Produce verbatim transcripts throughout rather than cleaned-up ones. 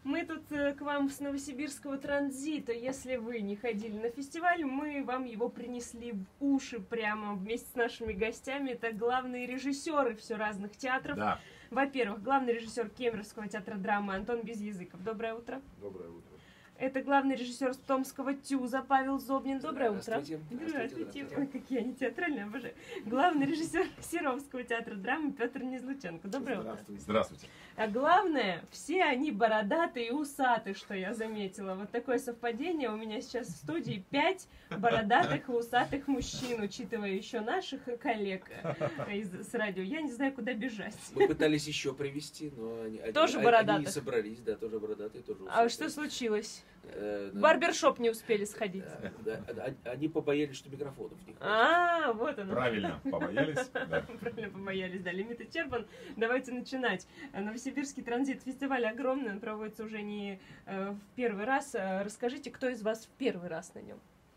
Мы тут э, к вам с новосибирского транзита. Если вы не ходили на фестиваль, мы вам его принесли в уши прямо вместе с нашими гостями. Это главные режиссеры все разных театров. Да. Во-первых, главный режиссер Кемеровского театра драмы Антон Безъязыков. Доброе утро. Доброе утро. Это главный режиссер Томского ТЮЗа Павел Зобнин. Доброе утро. Здравствуйте. Здравствуйте. Ой, какие они театральные, обожаю. Главный режиссер Серовского театра драмы Петр Незлученко. Доброе утро. Здравствуйте. Здравствуйте. А главное, все они бородатые и усатые, что я заметила. Вот такое совпадение. У меня сейчас в студии пять бородатых и усатых мужчин, учитывая еще наших коллег из, с радио. Я не знаю, куда бежать. Мы пытались еще привести, но они, Тоже они, бородатых. они не собрались, да, тоже бородатые, тоже А усатые. что случилось? Э, В барбершоп не успели сходить. Да, да, а- они побоялись, что микрофонов не хватит. А, вот оно. Правильно, побоялись? Да. Правильно побоялись, да, лимит исчерпан. Давайте начинать. Новосибирский транзит фестиваль огромный, он проводится уже не э, в первый раз. Э, Расскажите, кто из вас в первый раз на нем?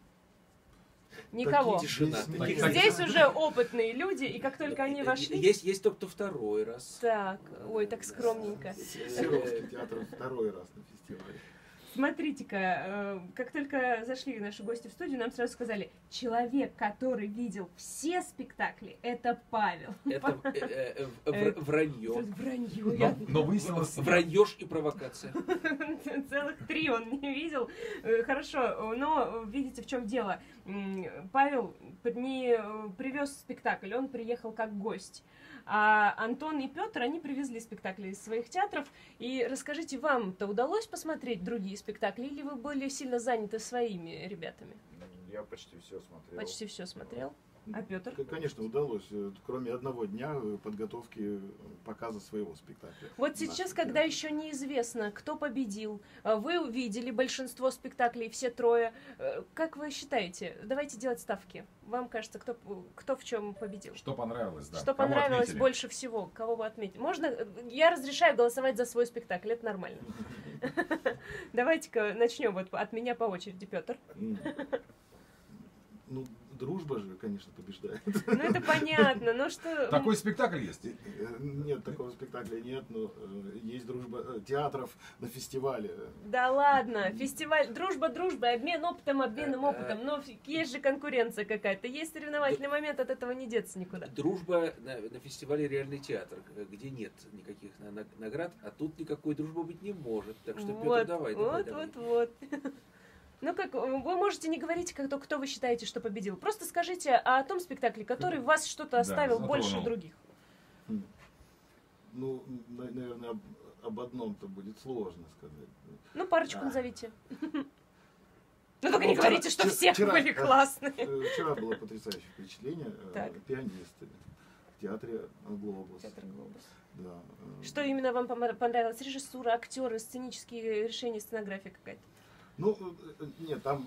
Никого. Тишина. Здесь Таких- никого. Здесь уже опытные люди, и как только они вошли... Есть, есть тот, кто второй раз. Так, ой, так скромненько. Серовский театр второй раз на фестивале. Смотрите-ка, э, как только зашли наши гости в студию, нам сразу сказали, человек, который видел все спектакли, это Павел. Это э, э, э, вр- вранье. Вранье. Но, я- но выяснилось... Враньеж и провокация. Целых три он не видел. Э, Хорошо, но видите, в чем дело. М, Павел не э, привез спектакль, он приехал как гость. А Антон и Петр, они привезли спектакли из своих театров. И расскажите, вам-то удалось посмотреть другие спектакли, или вы были сильно заняты своими ребятами? Я почти все смотрел. Почти все смотрел. А Петр? К- Конечно, удалось. э, Кроме одного дня э, подготовки э, показа своего спектакля. Вот сейчас, Нашего когда театра. еще неизвестно, кто победил, а вы увидели большинство спектаклей, все трое. Э, Как вы считаете? Давайте делать ставки. Вам кажется, кто, кто в чем победил? Что понравилось, да. Что Кого понравилось отметили? больше всего? Кого вы отметите? Можно? Я разрешаю голосовать за свой спектакль, это нормально. Давайте-ка начнем вот от меня по очереди, Петр. М. Ну, дружба же, конечно, побеждает. Ну это понятно, но что... Такой спектакль есть? Э, Нет, такого спектакля нет, но э, есть дружба э, театров на фестивале. Да ладно, фестиваль, дружба, дружба, обмен опытом, обменом опытом, но есть же конкуренция какая-то, есть соревновательный момент, от этого не деться никуда. Дружба на, на фестивале «Реальный театр», где нет никаких на- на- наград, а тут никакой дружбы быть не может. Так что, Петр, Вот, давай, вот, давай, давай. вот, вот. Ну как, вы можете не говорить, кто, кто вы считаете, что победил. Просто скажите о том спектакле, который вас что-то Да, оставил затронул. больше других. М. Ну, на- наверное, об, об одном-то будет сложно сказать. Ну, парочку А. назовите. Ну, только не Ну, говорите, что вчера- все вчера- были классные. Э, Вчера было потрясающее впечатление. э, Так. Пианисты в театре «Глобус». Театр «Глобус». Да. э, Что именно вам помо- понравилось? Режиссура, актеры, сценические решения, сценография какая-то? Ну, э, нет, там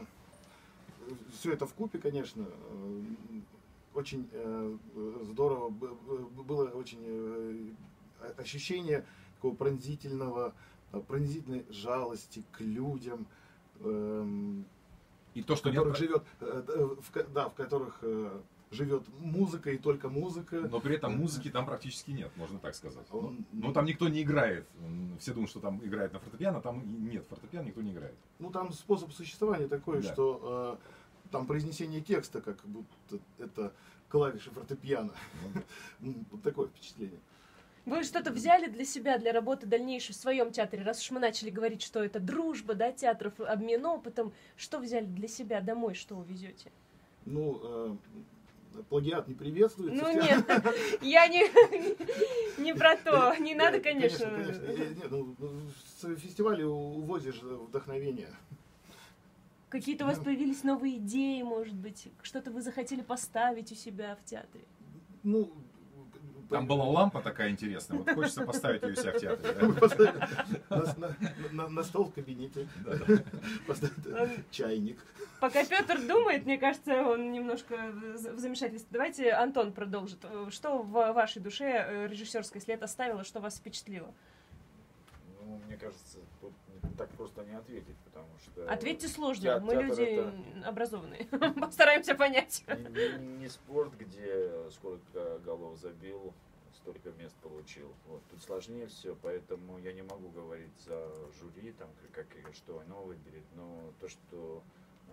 все это вкупе, конечно, э, очень э, здорово. б- б- Было очень э, ощущение такого пронзительного, э, пронзительной жалости к людям, эм, И то, в что нет... которых живет, э, э, в ко- да, в которых э, живет музыка и только музыка. Но при этом музыки там практически нет, можно так сказать. Ну, Он- ну, там никто не играет. М, Все думают, что там играет на фортепиано, там и нет фортепиано, никто не играет. Ну, там способ существования такой, Да. что э, там произнесение текста, как будто это клавиши фортепиано. М, Вот такое впечатление. Вы что-то взяли для себя, для работы дальнейшей в своем театре, раз уж мы начали говорить, что это дружба, да, театров, обмен опытом, что взяли для себя домой, что увезете? Ну, э, плагиат не приветствуется. Ну в театре. нет, я не, не про то, не надо, Э, конечно. конечно. Э, нет, ну, с фестиваля увозишь вдохновение. Какие-то у вас появились новые идеи, может быть, что-то вы захотели поставить у себя в театре? Ну, Там была лампа такая интересная, вот хочется поставить ее у себя в театре. Мы да? поставили на, на- на- на стол в кабинете, Да, да. поставили чайник. Пока Петр думает, мне кажется, он немножко в замешательстве. Давайте Антон продолжит. Что в вашей душе э, режиссерский след оставило, что вас впечатлило? Ну, мне кажется, тут не- так просто не ответить, потому что... Ответьте сложно, Театр- мы театр люди это образованные. Постараемся понять. Не, не- не спорт, где сколько голов забил столько мест получил. Вот. Тут сложнее все, поэтому я не могу говорить за жюри, там, как и что оно выберет. Но то, что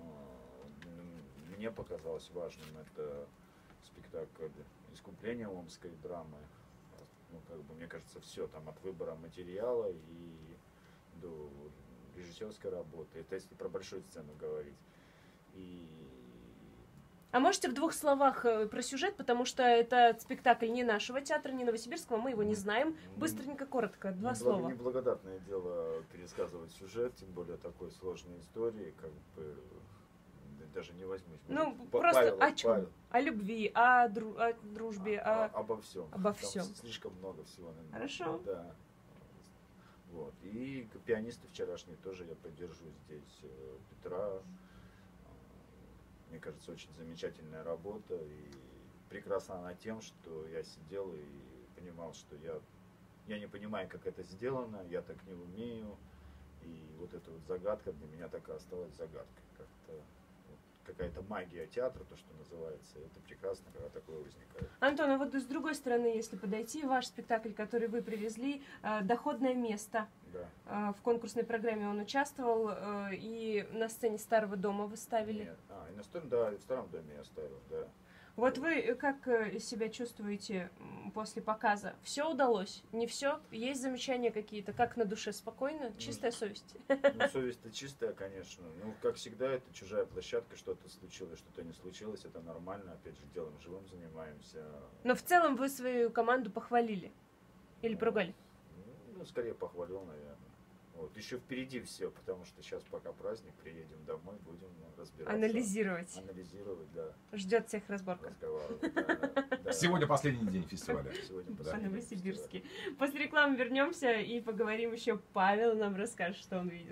э, мне показалось важным, это спектакль «Искупление омской драмы». Ну, как бы, мне кажется, все там от выбора материала и до режиссерской работы. Это если про большую сцену говорить. И... А можете в двух словах про сюжет, потому что это спектакль не нашего театра, не новосибирского, мы его не знаем. Быстренько, коротко, два Неблаго- слова. Неблагодарное дело пересказывать сюжет, тем более такой сложной истории, как бы даже не возьмусь. Ну, Па- просто Павел, о чем? Павел. О любви, о, дру- о дружбе, А- о... а- обо всем. обо Там всем. слишком много всего. наверное. Хорошо. Да. Вот. И к- пианисты вчерашние тоже я поддержу здесь. э, Петра. Э, Мне кажется, очень замечательная работа. И прекрасна она тем, что я сидел и понимал, что я, я не понимаю, как это сделано, я так не умею. И вот эта вот загадка для меня так и осталась загадкой. Как-то вот какая-то магия театра, то, что называется. Это прекрасно, когда такое возникает. Антон, а вот с другой стороны, если подойти, ваш спектакль, который вы привезли, э, «Доходное место», Да. э, в конкурсной программе он участвовал, э, и на сцене Старого дома вы ставили. Нет. А, и на старом, да, и в старом доме я ставил, да. Вот вы как э, себя чувствуете м, после показа? Все удалось? Не все? Есть замечания какие-то? Как на душе? Спокойно? Чистая совесть? Ну, совесть-то чистая, конечно. Ну, как всегда, это чужая площадка, что-то случилось, что-то не случилось, это нормально. Опять же, делом живым занимаемся. Но в целом вы свою команду похвалили? Или поругали? Ну, скорее похвалил, наверное. Вот. Еще впереди все, потому что сейчас пока праздник, приедем домой, будем разбираться. Анализировать. Анализировать, да. Ждет всех разборка. Разговаривать. да, да. Сегодня последний день фестиваля. Сегодня В последний Новосибирске. После рекламы вернемся и поговорим еще. Павел нам расскажет, что он видел.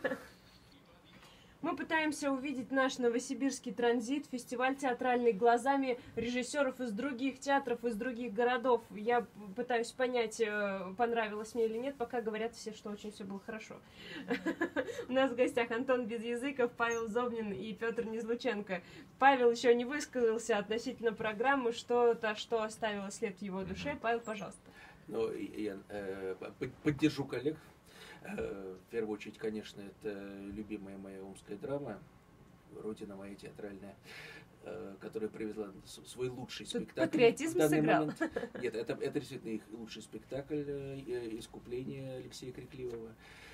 Мы пытаемся увидеть наш новосибирский транзит, фестиваль театральный глазами режиссеров из других театров, из других городов. Я пытаюсь понять, понравилось мне или нет, пока говорят все, что очень все было хорошо. У нас в гостях Антон Безъязыков, Павел Зобнин и Петр Незлученко. Павел еще не высказался относительно программы, что-то, что оставило след в его душе. Павел, пожалуйста. Ну, я э, поддержу коллег. В первую очередь, конечно, это любимая моя омская драма, родина моя театральная, которая привезла свой лучший Тут спектакль. патриотизм в данный сыграл. момент. Нет, это, это действительно их лучший спектакль «Искупление» Алексея Крикливого.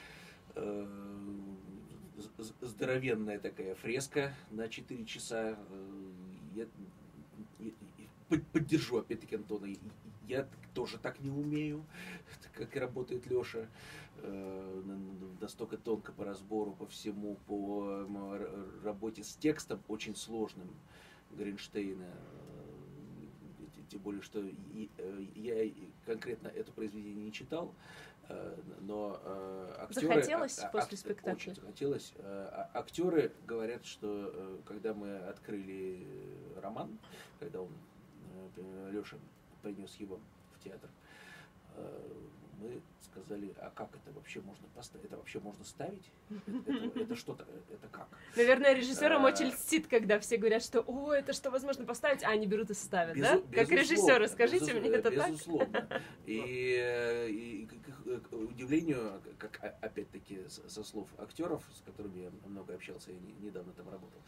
Здоровенная такая фреска на четыре часа. Я, я поддержу опять-таки Антона. Я тоже так не умею, как и работает Леша. Настолько тонко по разбору, по всему, по работе с текстом очень сложным Гринштейна. Тем более, что я конкретно это произведение не читал, но актеры... Захотелось а, после а, спектакля? Очень захотелось. Актеры говорят, что когда мы открыли роман, когда он, Леша принес его в театр, мы сказали, а как это вообще можно поставить? Это вообще можно ставить? Это, это, это что-то, это как? Наверное, режиссерам очень льстит, когда все говорят, что о, это что возможно поставить, а они берут и ставят, Безу- да? Как безусловно, режиссеры, скажите безус- мне, это безусловно. так? И, и к, к удивлению, как опять-таки со слов актеров, с которыми я много общался, я не, недавно там работал,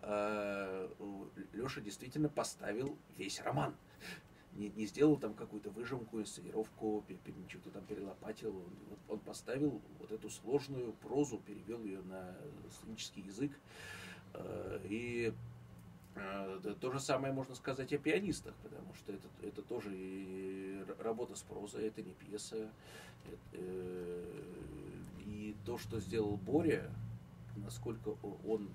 Леша действительно поставил весь роман. Не, не сделал там какую-то выжимку, инсценировку, что-то там перелопатил. Он, он поставил вот эту сложную прозу, перевел ее на сценический язык. И то же самое можно сказать о пианистах, потому что это, это тоже и работа с прозой, это не пьеса. Это, и то, что сделал Боря, насколько он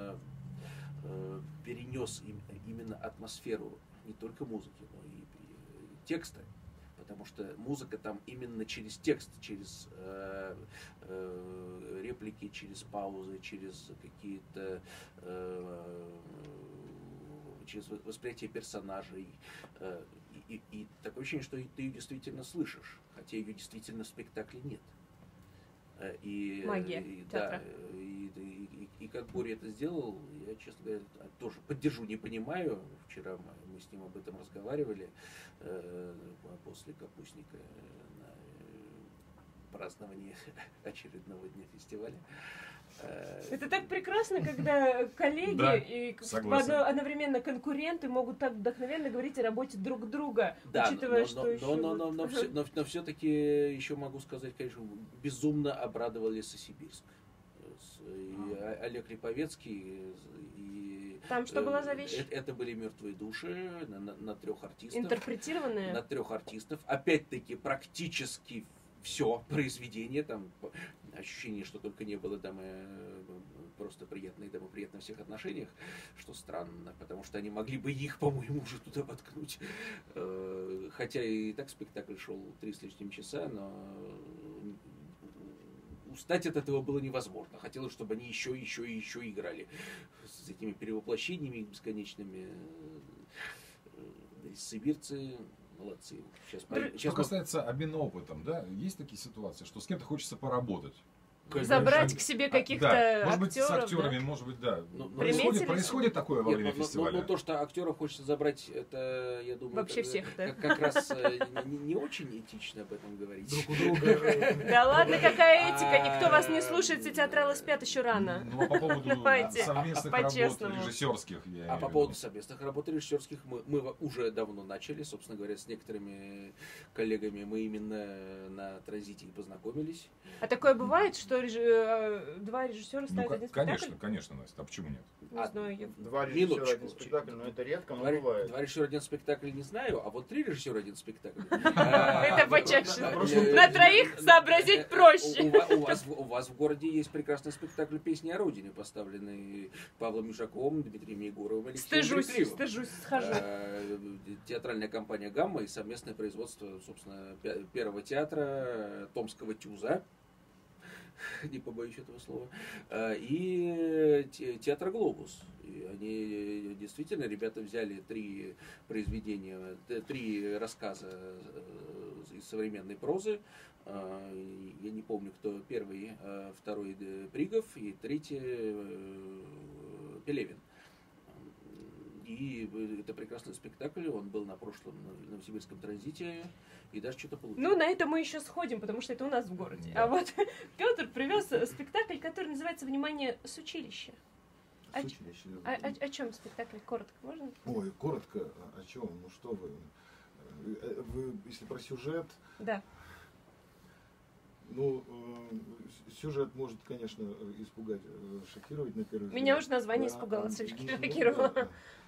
перенес именно атмосферу не только музыки, но и текста, потому что музыка там именно через текст, через э, э, реплики, через паузы, через какие-то э, через восприятие персонажей. Э, и, и такое ощущение, что ты ее действительно слышишь, хотя ее действительно в спектакле нет. И, Магия и, театра. Да, и, и, и, и как Боря это сделал, я, честно говоря, тоже поддержу, не понимаю. Вчера мы, мы с ним об этом разговаривали э, после капустника на праздновании очередного дня фестиваля. Это так прекрасно, когда коллеги Да, и согласен. одно- одновременно конкуренты могут так вдохновенно говорить о работе друг друга, Да, учитывая, но, что но, еще... но, но, но, вот- но, все, но, но все-таки еще могу сказать, конечно, безумно обрадовали Лесосибирск. С- и О- Олег Липовецкий и Там что э, была за вещь? Это, это были мертвые души на, на, на трех артистов. Интерпретированная? На трех артистов. Опять-таки практически все произведение, там по- ощущение, что только не было дамы э, просто приятные, дамы приятно во всех отношениях, что странно, потому что они могли бы их, по-моему, уже туда воткнуть. Э, Хотя и так спектакль шел три с лишним часа, но устать от этого было невозможно. Хотелось, чтобы они еще, еще и еще играли с этими перевоплощениями бесконечными. Сибирцы молодцы. Сейчас, Др- сейчас Что мы- касается обмена опытом, да, есть такие ситуации, что с кем-то хочется поработать. Забрать к себе А, каких-то да, может быть, с актеров, актерами, да? может быть, да. Ну, ну, Приметили происходит, себе? происходит такое во Нет, время ну, ну, фестиваля. ну, то, что актеров хочется забрать, это, я думаю, Вообще как, всех, да. как, как раз э, не, не очень этично об этом говорить. Друг у друга. Да ладно, какая этика, никто вас не слушает, все театралы спят еще рано. Ну, а по поводу Давайте, совместных работ по-честному. режиссерских, я А имею по в виду. поводу совместных работ режиссерских мы, мы уже давно начали, собственно говоря, с некоторыми коллегами мы именно на транзите и познакомились. А такое бывает, что режи- э, два режиссера Ну, ставят ко- один спектакль? конечно, конечно, Настя, а почему нет? Не А, знаю, я... Два режиссера, Минуточку. один спектакль, но это редко, но Два, бывает. два режиссера один спектакль не знаю, а вот три режиссера один спектакль. Это почаще. Э, На троих сообразить э, проще. У, у ва- у вас, в- у вас в городе есть прекрасный спектакль «Песни о родине», поставленный Павлом Юшаковым, Дмитрием Егоровым, Алексеем Стыжусь, Брехливым. стыжусь, схожу. Э, Театральная компания «Гамма» и совместное производство, собственно, пе- первого театра э, Томского ТЮЗа, не побоюсь этого слова, э, и те- театра «Глобус». И они действительно, ребята взяли три произведения, т- три рассказа э, из современной прозы. Э, и Я не помню, кто первый, э, второй э, Бригов и третий э, Пелевин. И это прекрасный спектакль, он был на прошлом Новосибирском транзите, и даже что-то получил. Ну, на это мы еще сходим, потому что это у нас в городе. Да. А вот Петр привез спектакль, который называется «Внимание с училища». А С ч- училища. О, о- о чем спектакль? Коротко, можно? Ой, коротко, о о чем? Ну что вы? Э, Вы, если про сюжет, Да. ну, э, с- сюжет может, конечно, испугать, э, шокировать на первый взгляд. Меня уже название Да, испугало, а, слишком ну, ну, шокировало. да.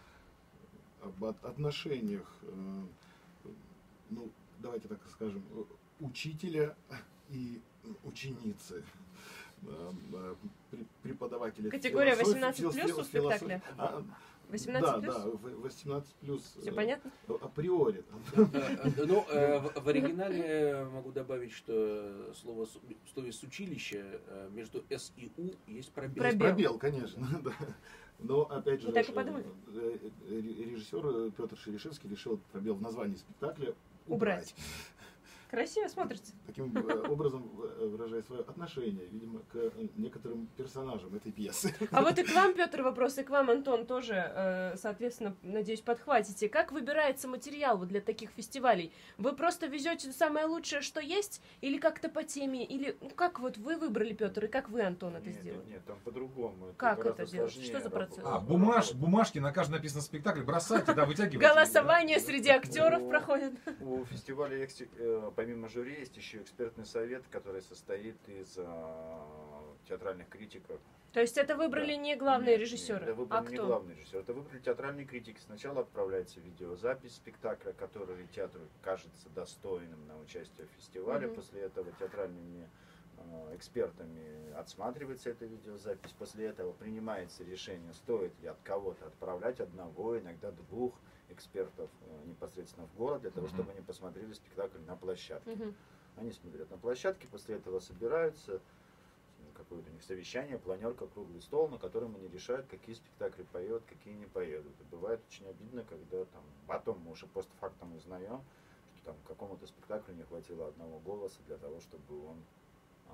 Об от- отношениях, э, ну, давайте так скажем, э, учителя и ученицы. Да, да, пре- преподавателя Категория философии- восемнадцать фил- плюс у фил- спектакля? а, восемнадцать да, плюс? да, в- восемнадцать плюс. Все э, понятно? Априори. Э, э, Ну, э, в в оригинале могу добавить, что слово с- в слове «с училища» э, между «с» и «у» есть пробел. Пробел. Пробел, конечно, да. Но опять же, Вы так и э, подумали? э, э, режиссер Петр Шерешевский решил пробел в названии спектакля Убрать. убрать. Красиво смотрится. Таким э, образом э, выражая свое отношение, видимо, к э, некоторым персонажам этой пьесы. А вот и к вам, Петр, вопрос, и к вам, Антон, тоже, э, соответственно, надеюсь, подхватите. Как выбирается материал вот для таких фестивалей? Вы просто везете самое лучшее, что есть, или как-то по теме, или ну, как вот вы выбрали, Петр, и как вы, Антон, это Нет, сделали? нет, нет, там по-другому. Как гораздо это делать? сложнее Что за процесс? работа. А, бумаж, бумажки, на каждый написано спектакль, бросайте, да, вытягивайте. Голосование среди актеров Ну, проходит. У фестиваля есть, э, помимо жюри есть еще экспертный совет, который состоит из э, театральных критиков. То есть это выбрали Да. не главные Нет, режиссеры, нет, это выбрали а не кто? главный режиссер. Это выбрали театральные критики. Сначала отправляется видеозапись спектакля, который театру кажется достойным на участие в фестивале. Мгм. После этого театральными э, экспертами отсматривается эта видеозапись. После этого принимается решение, стоит ли от кого-то отправлять одного, иногда двух экспертов э, непосредственно в город, для того, Мгм. чтобы они посмотрели спектакль на площадке. Мгм. Они смотрят на площадке, после этого собираются, какое-то у них совещание, планерка, круглый стол, на котором они решают, какие спектакли поедут, какие не поедут. И бывает очень обидно, когда там, потом мы уже постфактум узнаем, что там какому-то спектаклю не хватило одного голоса для того, чтобы он а,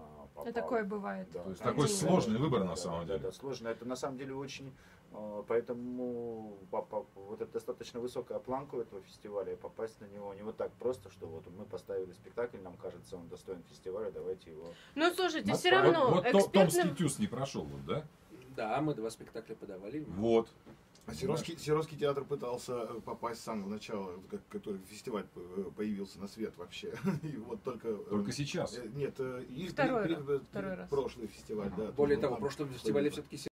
а, попал. Да, такое бывает. Да. То есть Один. такой сложный выбор на Да, самом да, деле. да, сложно. Это на самом деле очень, э, поэтому попа- вот это достаточно высокая планка у этого фестиваля, и попасть на него не вот так просто, что вот мы поставили спектакль, нам кажется, он достоин фестиваля, давайте его. Ну, слушайте, Ну, все вот- равно Вот, вот то- Томский экспертным... тюз не прошел, вот, да? Да, мы два спектакля подавали. Вот. А Серовский, Серовский театр пытался попасть с самого начала, как, который фестиваль п- появился на свет вообще. И вот только... э, Только сейчас. э, Нет, э, и Второй при- раз, при- второй раз. прошлый фестиваль, да. Более тоже того, в там прошлом фестивале были. все-таки